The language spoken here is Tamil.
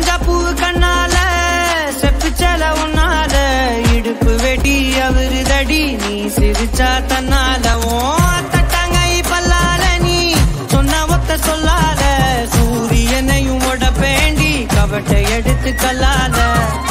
ரோஜா பூ கண்ணால செப்பிச்சல உன்னால இடுப்பு வெடி அவரு தடி நீ சிரிச்சா தன்னாலவும் தட்டாங்கை பல்லால நீ சொன்ன ஒத்த சொல்லால சூரியனையும் உடப்பேண்டி கவட்டை எடுத்து கல்லால